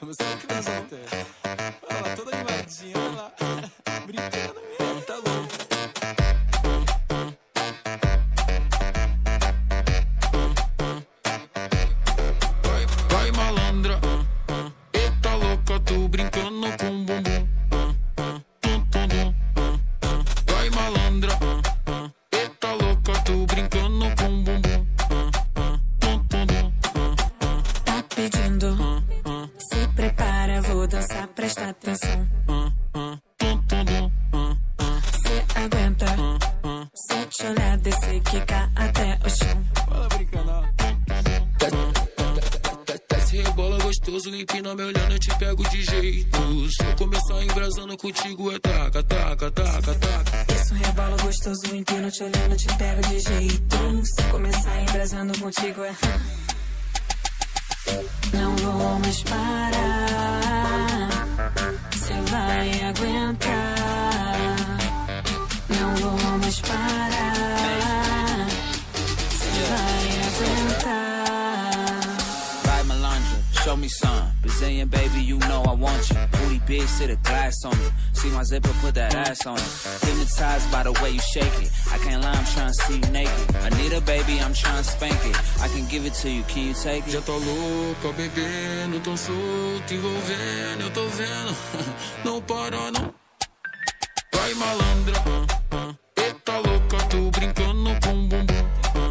Você é criança não tem. Olha lá, toda animadinha, olha lá. Brincando mesmo, tá louco. Vai malandra, eita louca, tô brincando com bumbum. Vai malandra, eita louca, tô brincando com bumbum. Tá pedindo, se prepara, vou dançar, presta atenção. Cê aguenta, se te olhar, descer, quicar até o chão. Fala brincando, ó. Desce, rebola gostoso, empina me olhando, eu te pego de jeito. Se eu começar embrasando contigo é taca, taca, taca, taca. Isso rebola gostoso, empino, te olhando, te pego de jeito. Se começar embrasando contigo é... Não vou mais parar, cê vai aguentar. Não vou mais parar, cê vai aguentar. Vai malandra, show me some. Brazilian baby, you know I want you. Booty big, sit a glass on me. See my zipper, put that ass on it. Hypnotized by the way you shake it. I can't lie, I'm trying to see you naked. I need a baby, I'm trying to spank it. I can give it to you, can you take it? Já tô louca, bebendo, tão solto, envolvendo, eu tô vendo. Não para, não. Vai malandra, eita louca, tô brincando com bumbum.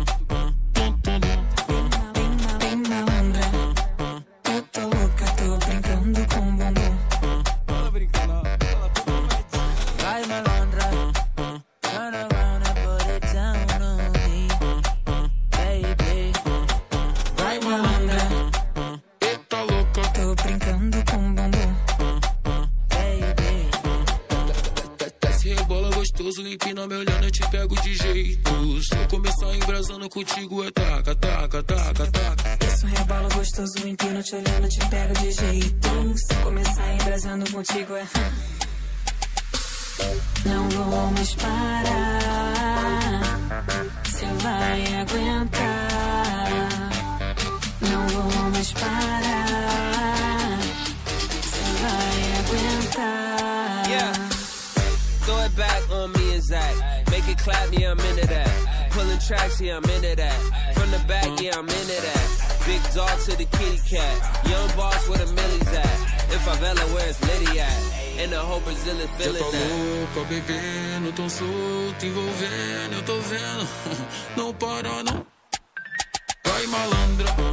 Bem malandra, eu tô louca, tô brincando com bumbum. Fala brincando, ó. Fala toda animadinha. Vai malandra, turn around and put it down on me, baby. Vai malandra, Eita louca, tô brincando com bumbum. Baby. desce, rebola gostoso, empina me olhando, eu te pego de jeito. Se eu começar embrasando contigo é taca, taca, taca, taca. Isso rebola gostoso, empino, te olhando, te pego de jeito. Se começar embrasando contigo é... Não vou mais parar, cê vai aguentar. Não vou mais parar, cê vai aguentar. Yeah. Throw it back on me and Zach. Make it clap, yeah, I'm into that. Pulling tracks, yeah, I'm into that. From the back, yeah, I'm into that. Big dog to the kitty cat. Young boss where the millies at. In favela, where it's Liddy at. And the whole Brazilian Já feeling tô that. louca, bebendo, tão solto, envolvendo, eu tô vendo. Não para, não. Vai malandra,